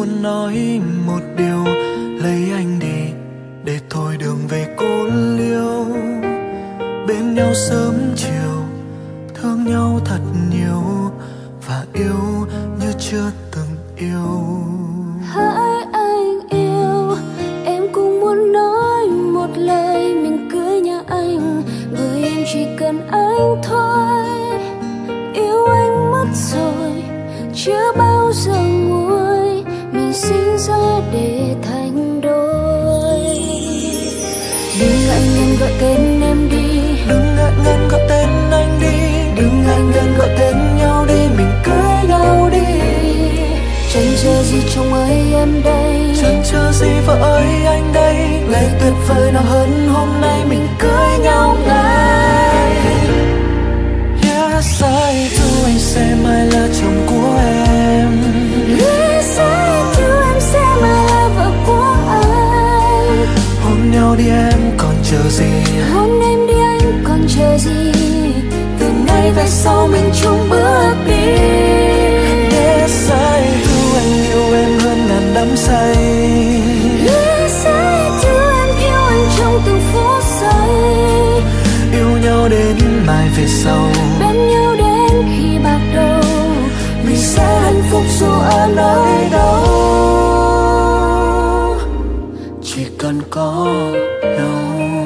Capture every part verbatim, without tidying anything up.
muốn nói một điều, lấy anh đi để thôi đường về cô liêu. Bên nhau sớm chiều, thương nhau thật nhiều và yêu như chưa từng yêu. Hỡi anh yêu, em cũng muốn nói một lời mình cưới nhau anh, bởi em chỉ cần anh thôi. Yêu anh mất rồi, chưa bao giờ nguôi, mình sinh ra để thành đôi. Đừng ngại ngần gọi tên em đi, đừng ngại ngần gọi tên anh đi, đừng ngại ngần gọi tên nhau đi, mình cưới nhau đi. Chẳng chờ gì chồng ơi em đây, chẳng chờ gì vợ ơi anh đây, ngày tuyệt vời nào hơn hôm nay mình cưới nhau ngay. Yes, I do, anh sẽ mãi là chồng của em. Yes, I do, em sẽ mãi là vợ của anh. Hôn nhau đi em còn chờ gì, hôn em đi anh còn chờ gì, từ nay về sau mình chung bước đi. Yes, I do, anh yêu em hơn ngàn đắm say. Yes, I do, em yêu anh trong từng phút giây. Yêu nhau đến mai về sau, bên nhau đến khi bạc đầu, mình sẽ hạnh phúc dù ở nơi đâu, chỉ cần có nhau.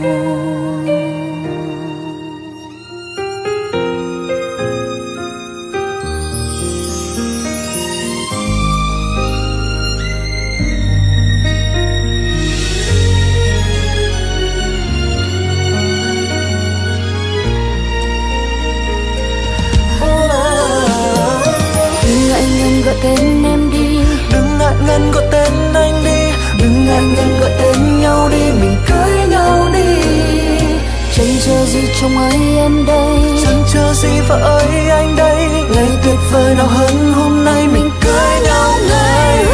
Gọi tên em đi, đừng ngại ngần gọi tên anh đi, đừng ngại ngần gọi tên nhau đi, mình cưới nhau đi. Chẳng chờ gì chồng ơi em đây, chẳng chờ gì vợ ơi anh đây, ngày tuyệt vời nào hơn hôm nay mình cưới nhau ngay.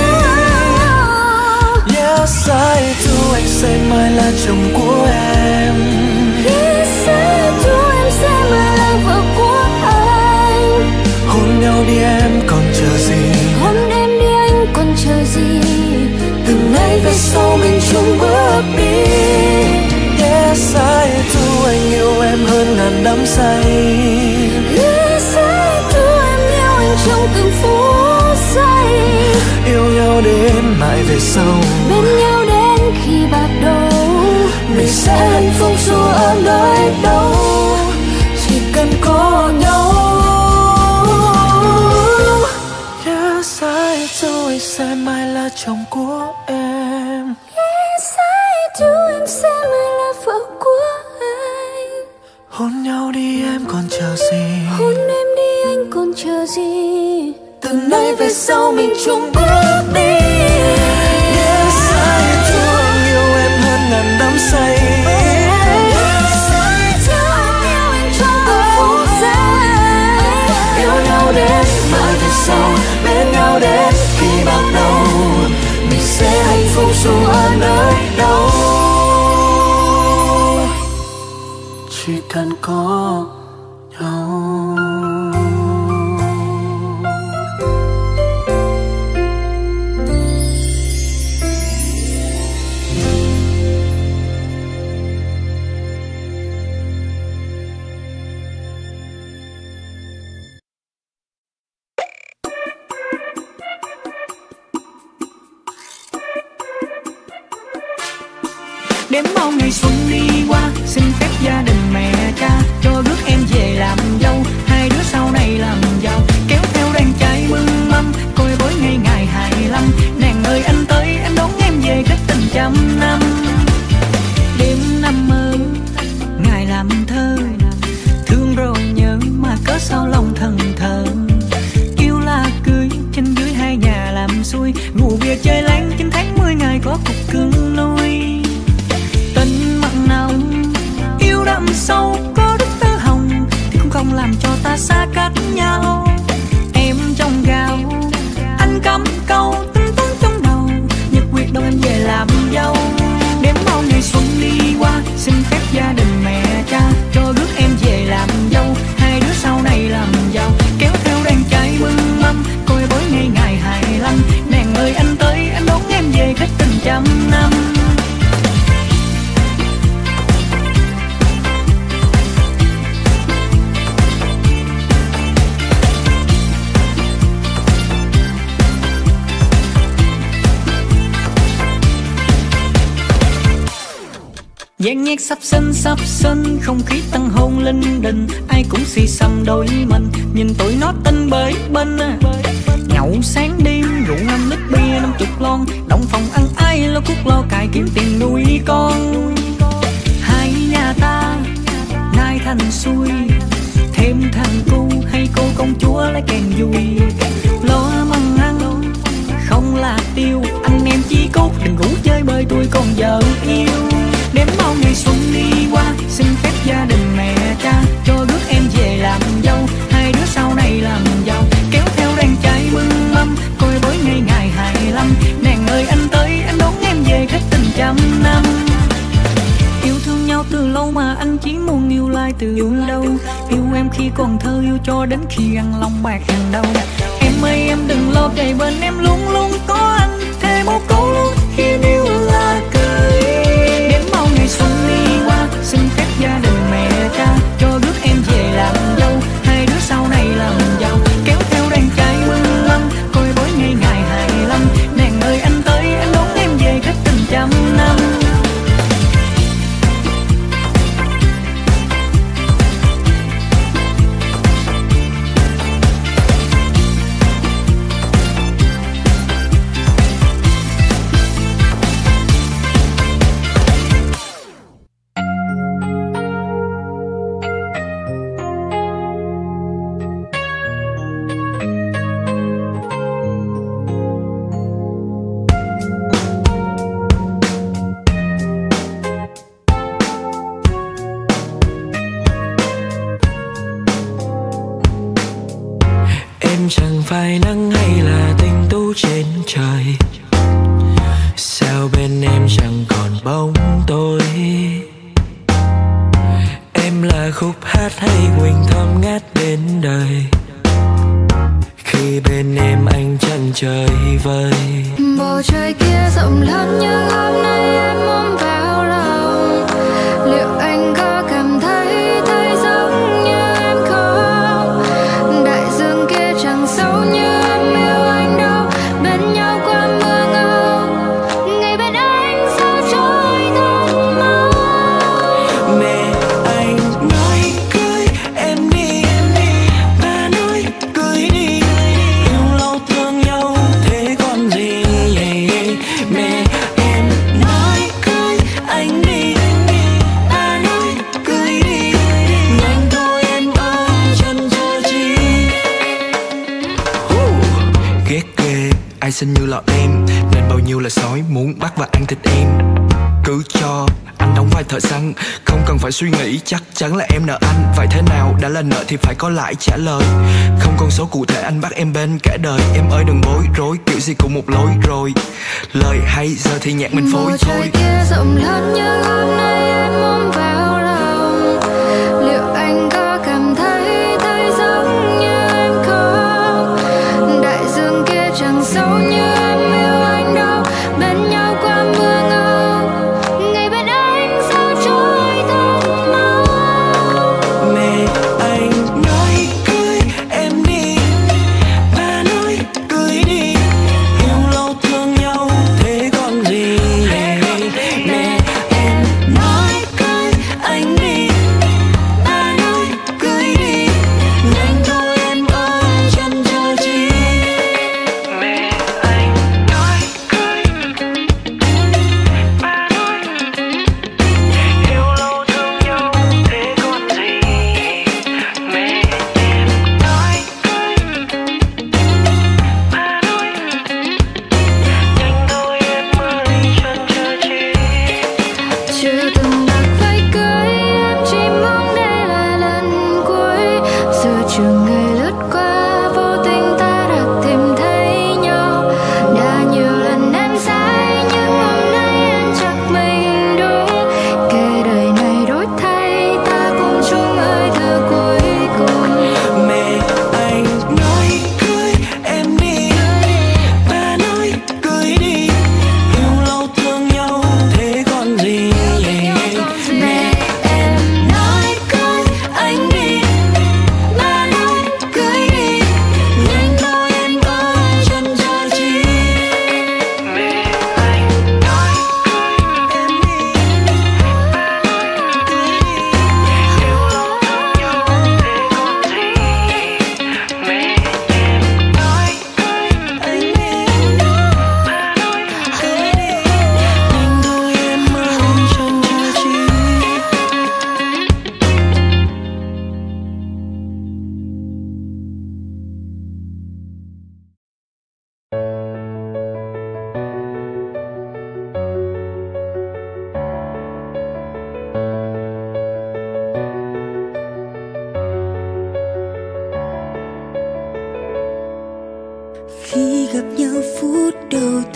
Yes, I do, anh sẽ mãi là chồng của em. Yes, I do, em sẽ mãi là vợ của anh. Hôn nhau đi em còn chờ gì, hôn em đi anh còn chờ gì, từ nay về sau mình chung bước đi. Yes, I do, anh yêu em hơn ngàn đắm say. Yes, I do, em yêu anh trong từng phút giây. Yêu nhau đến mãi về sau, bên nhau đến khi bạc đầu, mình sẽ hạnh phúc dù ở nơi đâu, chỉ cần có nhau. Yes, I do, anh sẽ mãi là chồng của em. Yes, I do, em sẽ mãi là vợ của anh. Hôn nhau đi em còn chờ gì, hôn em đi anh còn chờ gì, từ nay về sau mình chung bước đi. Yes, I do, anh yêu em hơn ngàn đắm say. Yes, I do, em yêu anh trong từng phút giây. Yêu nhau đến mãi về sau, bên nhau đến khi bạc đầu, mình sẽ hạnh phúc dù ở nơi đâu, chỉ cần có nhau. Đếm bao ngày xuân đi qua, xin phép gia đình mẹ cha cho rước em về làm dâu, hai đứa sau này làm giàu, kéo theo đàn trai mừng mâm, coi bối ngày ngày hai mươi lăm. Nàng ơi anh tới em đón em về kết tình trăm năm. Đêm năm mơ ngày làm thơ, thương rồi nhớ mà cớ sao lòng thần thờ. Kêu là cưới trên dưới hai nhà làm xuôi, ngủ bia chơi láng chín tháng mười ngày có cục cưng nuôi. Tình mặn nồng yêu đắm Dàn nhạc sắp sinh sắp sinh, không khí tăng hôn linh đình, ai cũng xì xầm đôi mình, nhìn tụi nó tinh bới bên. Nhậu sáng đêm rượu năm lít bia năm chục lon, động phòng ăn ai lo cuốc lo cài kiếm tiền nuôi con. Hai nhà ta nay thành xuôi, thêm thằng cu hay cô công chúa lấy càng vui. Lo măng ăn không là tiêu, anh em chí cốt đừng ngủ chơi bơi tôi còn vợ yêu. Đếm bao ngày xuân đi qua, xin phép gia đình mẹ cha cho rước em về làm dâu, hai đứa sau này làm giàu, kéo theo đàn trai mừng mâm, coi bối ngày ngày hai lăm. Nàng ơi anh tới anh đón em về kết tình trăm năm. Yêu thương nhau từ lâu mà anh chỉ muốn yêu lại từ đâu. Yêu em khi còn thơ, yêu cho đến khi ăn lòng bạc hàng đầu. Em ơi em đừng lo, kề bên em luôn luôn có anh, thề một câu luôn khi yêu là cưới. Đến bao ngày xuân đi qua, xin phép gia đình mẹ cha cho rước em về làm dâu, hai đứa sau này làm giàu, kéo theo đàn trai mừng mâm, coi bối ngày ngày hai lăm. Nàng ơi anh tới anh đón em về kết tình trăm năm. Chẳng phải nắng hay là tinh tú trên trời, sao bên em chẳng còn bóng tôi. Em là khúc hát hay quỳnh thơm ngát bên đời, khi bên em anh chẳng trời vơi. Bầu trời kia rộng lớn nhưng hôm nay em ôm vào lòng, liệu anh có cảm thấy thấy giống như em không? Đại dương kia chẳng sâu như em yêu anh đâu, bên nhau qua mưa ngâu, ngày bên anh sao trôi thật mau. Mẹ anh nói cưới em đi, ba nói cưới đi, yêu lâu thương nhau thế còn gì. Mẹ em nói cưới anh đi, ba nói cưới đi, nhanh thôi em ơi chân chờ chi. Ghét ghê ai xinh như là em, nên bao nhiêu là sói muốn bắt và ăn thịt em. Cứ cho anh đóng vai thợ săn, không cần phải suy nghĩ, chắc chắn là em nợ anh. Vậy thế nào đã là nợ thì phải có lãi trả lời, không con số cụ thể anh bắt em bên cả đời. Em ơi đừng bối rối, kiểu gì cũng một lối rồi, lời hay giờ thì nhạc mình phối thôi. Bầu trời kia rộng lớn nhưng hôm nay em ôm vào lòng, liệu anh có cảm thấy thấy giống như em không? Đại dương kia chẳng sâu như em yêu anh đâu, bên nhau qua mưa ngâu, ngày bên anh sao trôi thật mau. Mẹ anh nói cưới em đi, ba nói cưới đi, yêu lâu thương nhau thế còn gì. Mẹ em nói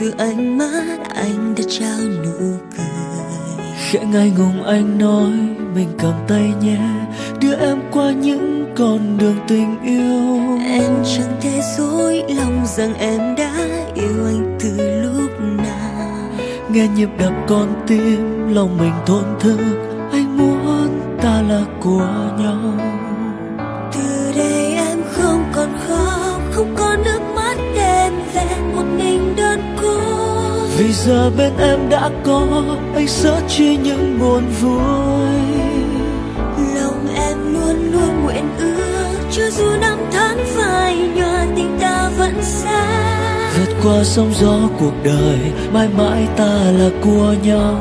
từ ánh mắt anh đã trao nụ cười. Khẽ ngại ngùng anh nói mình cầm tay nhé, đưa em qua những con đường tình yêu. Em chẳng thể dối lòng rằng em đã yêu anh từ lúc nào. Nghe nhịp đập con tim lòng mình thổn thức, anh muốn ta là của nhau. Từ đây em không còn khóc, không có nước mắt đêm về một mình đơn cô. Vì giờ bên em đã có anh sớt chia những buồn vui. Lòng em luôn luôn nguyện ước, cho dù năm tháng phai nhòa tình ta vẫn xa. Vượt qua sóng gió cuộc đời, mãi mãi ta là của nhau.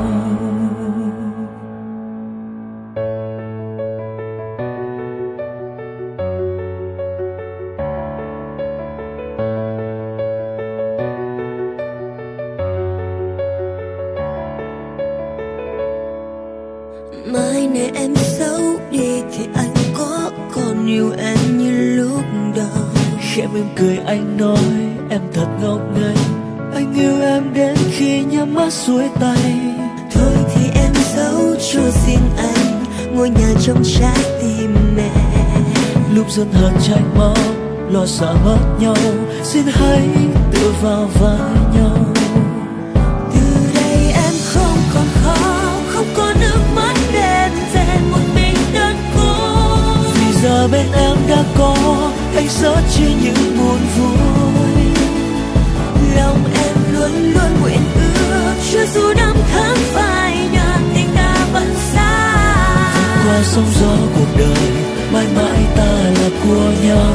Mai này em xấu đi thì anh có còn yêu em như lúc đầu. Khẽ mỉm cười anh nói em thật ngốc nghếch, anh yêu em đến khi nhắm mắt xuôi tay. Thôi thì em giấu cho riêng anh ngôi nhà trong trái tim mẹ. Lúc dần hờn tranh máu, lo sợ mất nhau, xin hãy tựa vào vai nhau. Từ đây em không còn khóc, không có nước mắt đêm về một mình đơn cô. Vì giờ bên em đã có anh sớt chia những buồn vui. Lòng em luôn luôn nguyện ước, cho dù năm tháng phai nhòa tình ta vẫn xa. Vượt qua sóng gió cuộc đời, mãi mãi ta là của nhau.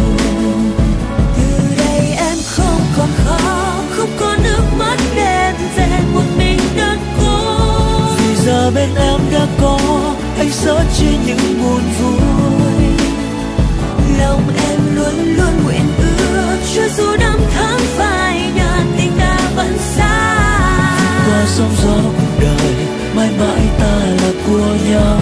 Từ đây em không còn khóc, không có nước mắt đêm về một mình đơn cô. Vì giờ bên em đã có anh sớt chia những buồn vui. Lòng em luôn luôn nguyện ước, cho dù năm tháng phai nhòa tình ta vẫn xa. Vượt qua sóng gió cuộc đời, mãi mãi ta là của nhau.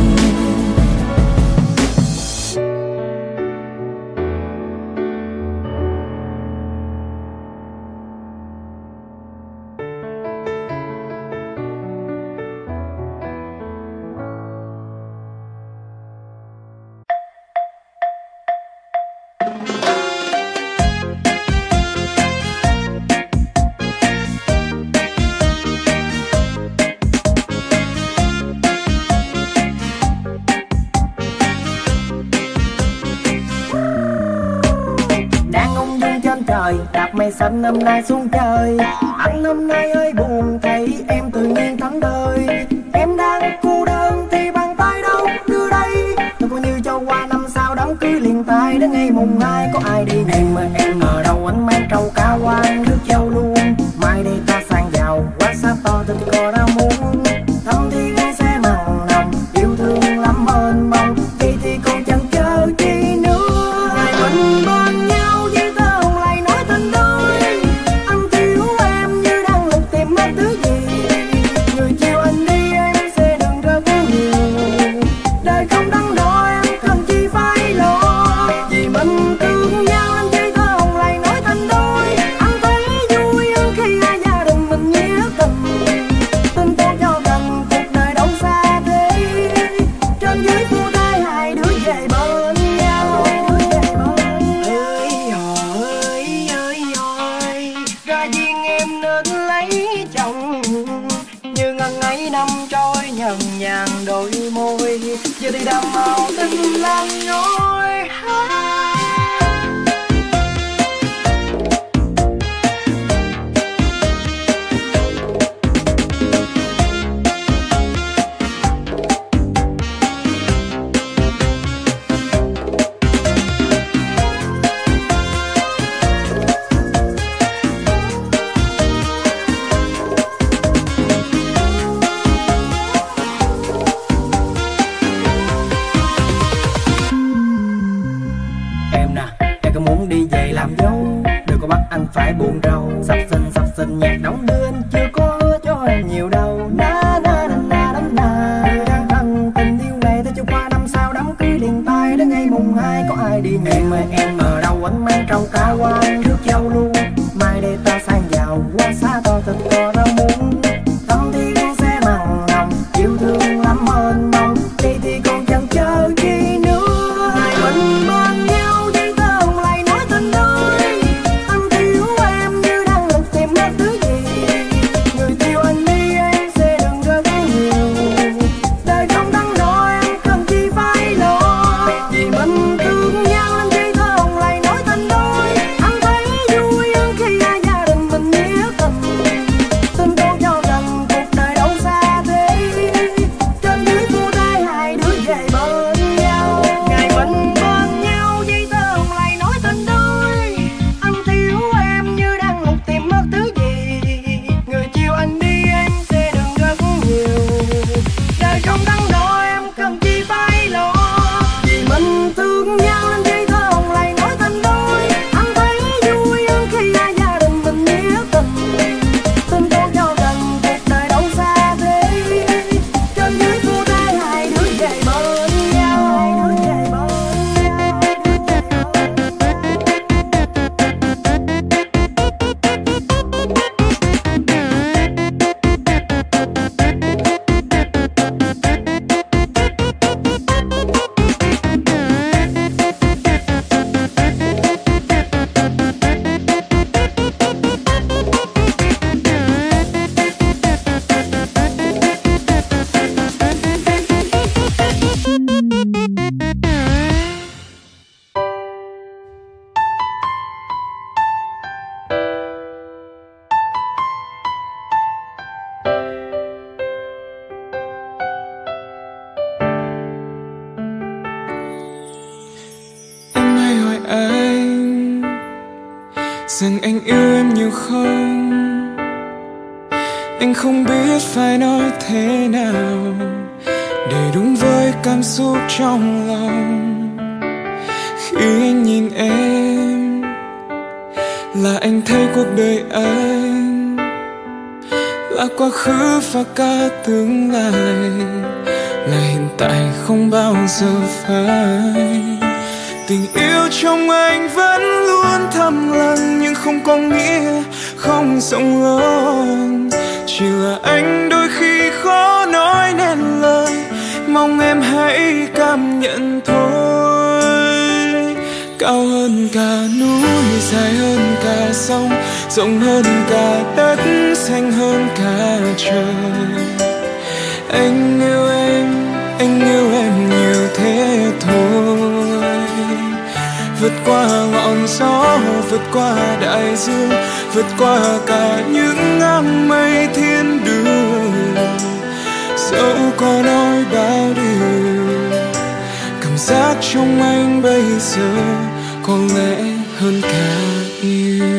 Đạp mây xanh năm nay xuống trời, anh năm nay ơi buồn thấy em tự nhiên thắng đời. Em đang cô đơn thì bàn tay đâu đưa đây, tôi coi như cho qua năm sau đám cưới liền tay. Đến ngày mùng hai có ai đi em mà em ở đâu, anh mang trâu cá quan rước dâu luôn. Mai đây ta sang giàu quá xa to tình cò đã muốn, thăm thì ngay sẽ mặn nồng yêu thương lắm ơn mong. Vậy thì còn chẳng chờ chi nữa, ngày mình bên nhau với ta hồng lại nói tình đôi. Anh thiếu em như đang lục tìm mất thứ gì, người chiều anh đi em sẽ đừng rơi nhiều. Đời không đắn đo em cần chi phải lo, vì mình thương nhau anh với ta hồng lại nói tình đôi. Anh thấy vui hơn khi hai gia đình mình nghĩa tình, tình tốt cho gần cuộc đời đâu xa thế. Trên dưới phu thai hai đứa về bên nhau. Ơi ơi ơi ơi, ra duyên em nên lấy chồng, như ngần ấy năm trôi nhần nhàn đôi môi, giờ thì đầm màu tình lan nhối. Anh phải buồn rầu, sắp xinh sắp xinh nhạc đóng đưa anh chưa có hứa cho em nhiều đâu. Na na na na na na, người đang thân tình yêu này ta chưa qua năm sau đám cưới liền tay. Đến ngày mùng hai có ai đi em ơi em ở đâu, anh mang trâu cá quan rước dâu luôn. Mai đây ta sang giàu quá xa rằng anh yêu em nhiều không. Anh không biết phải nói thế nào để đúng với cảm xúc trong lòng. Khi anh nhìn em là anh thấy cuộc đời anh là quá khứ và cả tương lai, là hiện tại không bao giờ phai. Tình yêu trong anh vẫn luôn thầm lặng, nhưng không có nghĩa không rộng lớn. Chỉ là anh đôi khi khó nói nên lời, mong em hãy cảm nhận thôi. Cao hơn cả núi, dài hơn cả sông, rộng hơn cả đất, xanh hơn cả trời. Anh yêu em, anh yêu em nhiều thế thôi. Vượt qua ngọn gió, vượt qua đại dương, vượt qua cả những áng mây thiên đường. Dẫu có nói bao điều, cảm giác trong anh bây giờ có lẽ hơn cả yêu.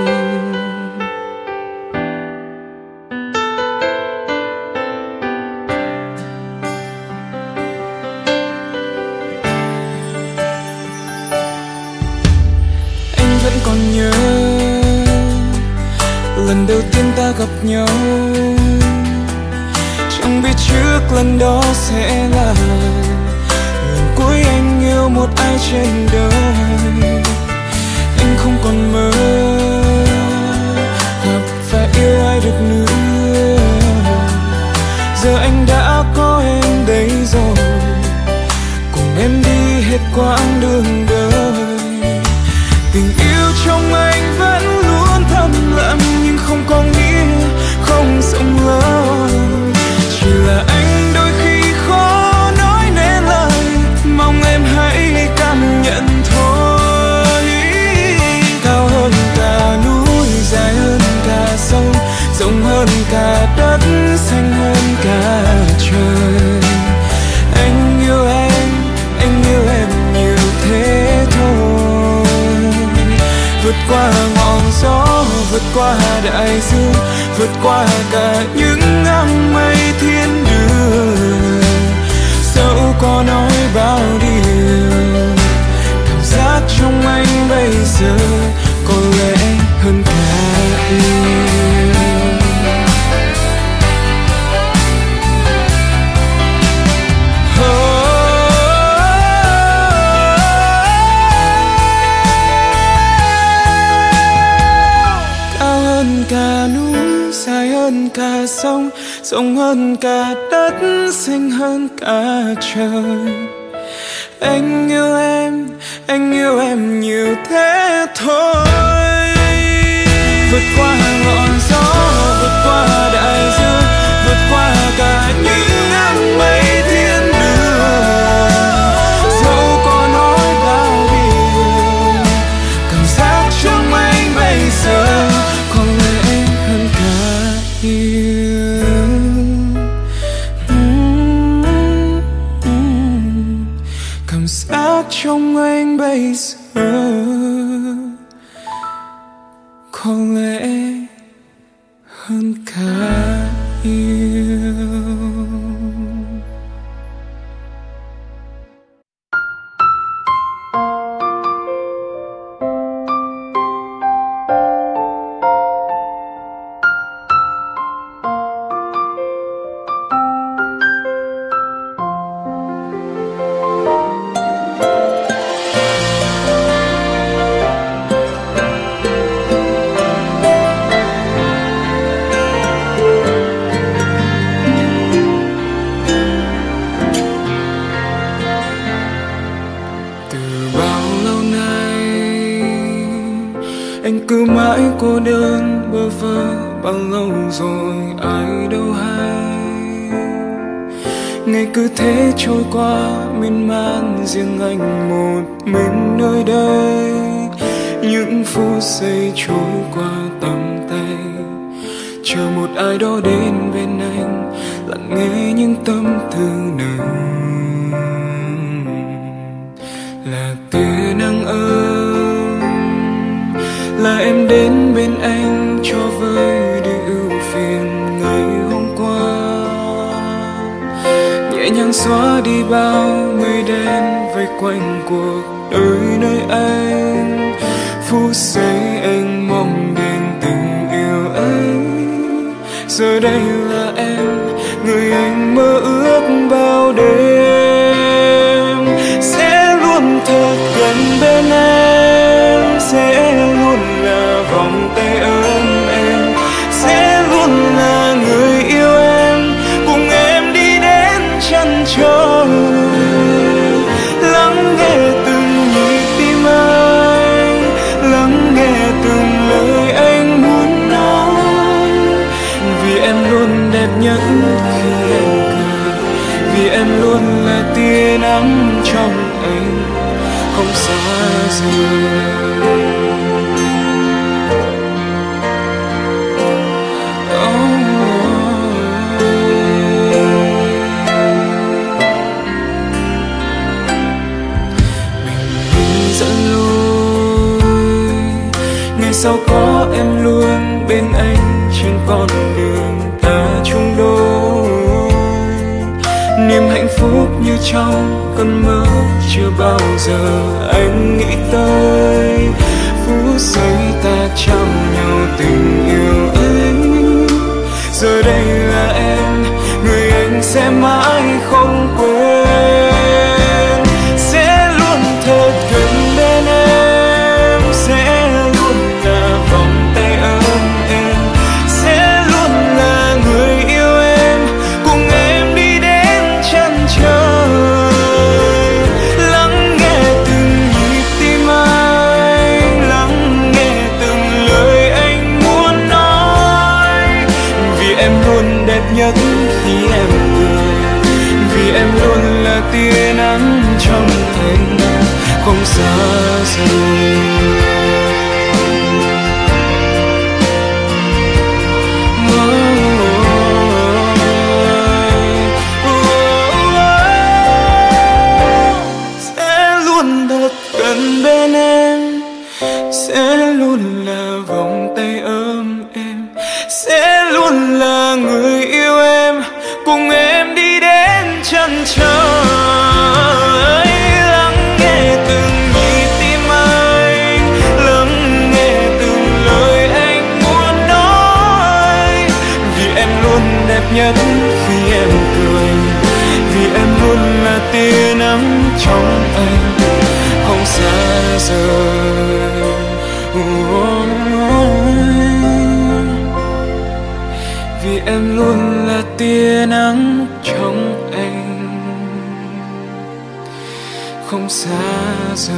Còn nhớ lần đầu tiên ta gặp nhau, chẳng biết trước lần đó sẽ là lần cuối anh yêu một ai trên đời. Anh không còn mơ gặp và yêu ai được nữa, giờ anh đã có em đây rồi, cùng em đi hết quãng đường đời. Tình yêu trong anh vẫn luôn thầm lặng, nhưng không có nghĩa không rộng lớn. Chỉ là anh đôi khi khó nói nên lời, mong em hãy cảm nhận thôi. Cao hơn cả núi, dài hơn cả sông, rộng hơn cả đất, xanh hơn cả trời. Anh yêu em, anh yêu em nhiều thế thôi. Vượt qua ngọn gió, vượt qua đại dương, vượt qua cả những áng mây thiên đường. Dẫu có nói bao điều, cảm giác trong anh bây giờ có lẽ hơn cả yêu. Cả núi, dài hơn cả sông, rộng hơn cả đất, xanh hơn cả trời. Anh yêu em, anh yêu em nhiều thế thôi. Vượt qua ngọn gió, vượt qua đại dương, vượt qua cả những áng mây thiên đường. Dẫu có nói bao điều, cảm giác trong anh bây giờ có lẽ hơn cả yêu. Cảm giác trong anh bây giờ có lẽ hơn cả yêu. Anh cứ mãi cô đơn bơ vơ bao lâu rồi ai đâu hay. Ngày cứ thế trôi qua miên man, riêng anh một mình nơi đây. Những phút giây trôi qua tầm tay, chờ một ai đó đến bên anh, lặng nghe những tâm tư nồng. Là tia nắng ấm, là em đến bên anh cho vơi đi ưu phiền ngày hôm qua, nhẹ nhàng xóa đi bao mây đen vây quanh cuộc đời nơi anh. Phút giây anh mong đến tình yêu anh, giờ đây là em người anh mơ ước bao đêm. Sẽ luôn thật gần bên em, sẽ luôn là vòng tay ấm em, sẽ luôn là người yêu em, cùng em đi đến chân trời. Lắng nghe từng nhịp tim anh, lắng nghe từng lời anh muốn nói, vì em luôn đẹp nhất khi em cười, vì em luôn là tia nắng trong anh không xa rời. Sao có em luôn bên anh trên con đường ta chung đôi, niềm hạnh phúc như trong cơn mơ chưa bao giờ anh nghĩ tới. Phút giây ta trao nhau tình yêu anh, giờ đây là em người anh sẽ mãi không quên. Sẽ luôn thật gần bên em, sẽ vòng tay ấm em, sẽ luôn là người yêu em, cùng em đi đến chân trời. Lắng nghe từng nhịp tim anh, lắng nghe từng lời anh muốn nói, vì em luôn đẹp nhất khi em cười, vì em luôn là tia nắng trong anh không xa rời. Bên em sẽ luôn là vòng tay ấm em, sẽ luôn là người yêu em, cùng em đi đến chân trời. Lắng nghe từng nhịp tim anh, lắng nghe từng lời anh muốn nói, vì em luôn đẹp nhất khi em cười, vì em luôn là tia nắng trong anh không xa rời. Vì em luôn là tia nắng trong anh không xa rời.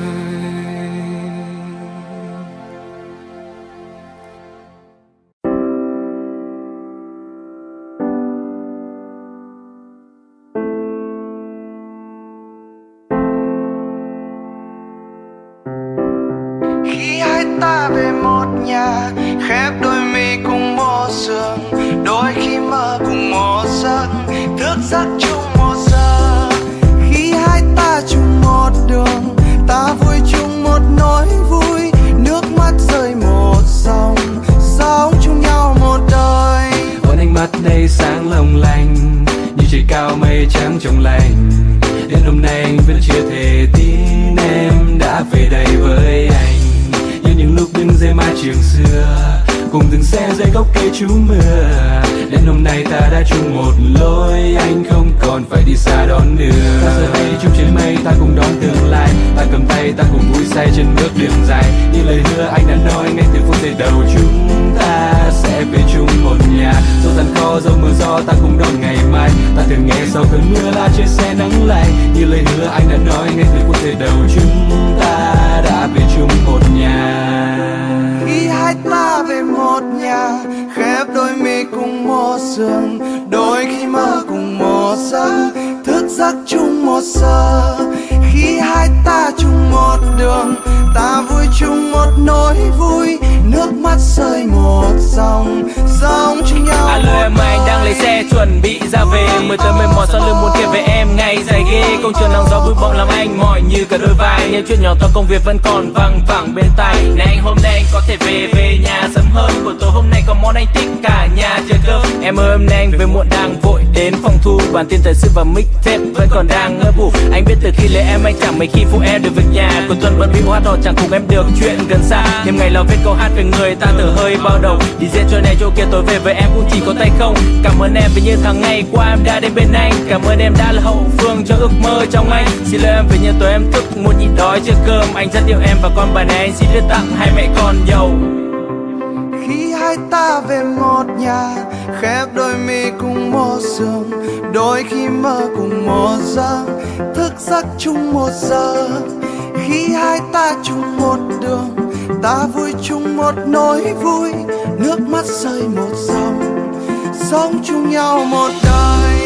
Ta về một nhà khép đôi mi cùng một giường, đôi khi mơ cùng một giấc, thức giấc chung một giờ. Khi hai ta chung một đường, ta vui chung một nỗi vui, nước mắt rơi một dòng, sống chung nhau một đời. Ôn ánh mắt đây sáng long lanh như trời cao mây trắng trong lành. Đến hôm nay anh vẫn chưa thể tin em đã về đây với anh, như những lúc đứng dưới mái trường xưa, cùng từng xe dưới gốc cây trú mưa. Đến hôm nay ta đã chung một lối, anh không còn phải đi xa đón đưa. Ta giờ đây chung trên mây, ta cùng đón tương lai, ta cầm tay, ta cùng vui say trên bước đường dài. Như lời hứa anh đã nói ngay từ phút giây đầu, chúng ta sẽ về chung một nhà. Dẫu gian khó, dẫu mưa gió, ta cùng đón ngày mai. Ta thường nghe sau cơn mưa là trên xe nắng lạnh. Như lời hứa anh đã nói ngay từ phút giây đầu, chúng ta đã về chung một nhà. Khi hai ta về một nhà, khép đôi mi cùng một giường, đôi khi mơ cùng một giấc, thức giấc chung một giờ. Khi hai ta chung một đường, ta vui chung một nỗi vui, nước mắt rơi một dòng, sống chung nhau. Alo em ơi, anh đang lấy xe chuẩn bị ra về, mười tới mười một sau lưng muốn kể về em ngày nay dài ghê, công trường nắng gió bụi bộn làm anh mỏi như cả đôi vai. Những chuyện nhỏ to công việc vẫn còn văng vẳng bên tai. Này anh hôm nay anh có thể về về nhà sớm hơn, buổi tối hôm nay có món anh thích cả nhà chờ cơm. Em ơi hôm nay anh về muộn đang vội đến phòng thu, bản tin thời sự và mixtape vẫn còn đang ngỡ ngủ. Anh biết từ khi lấy em anh chẳng mấy khi phụ em được việc nhà, cuối tuần bận bịu hát hò chẳng cùng em được chuyện gần xa. Thêm ngày lo viết câu hát về người ta từ hơi bao đầu, đi dễ chỗ này chỗ kia tối về với em cũng chỉ có tay không. Cảm ơn em vì những tháng ngày qua em đã đến bên anh, cảm ơn em đã là hậu phương cho ước mơ trong anh. Xin lỗi em vì những tối em thức muốn nhịn đói chưa cơm, anh rất yêu em và con bà này anh xin đưa tặng hai mẹ con giàu. Khi hai ta về một nhà, khép đôi mi cùng một giường, đôi khi mơ cùng một giấc, thức giấc chung một giờ. Khi hai ta chung một đường, ta vui chung một nỗi vui, nước mắt rơi một dòng, sống chung nhau một đời.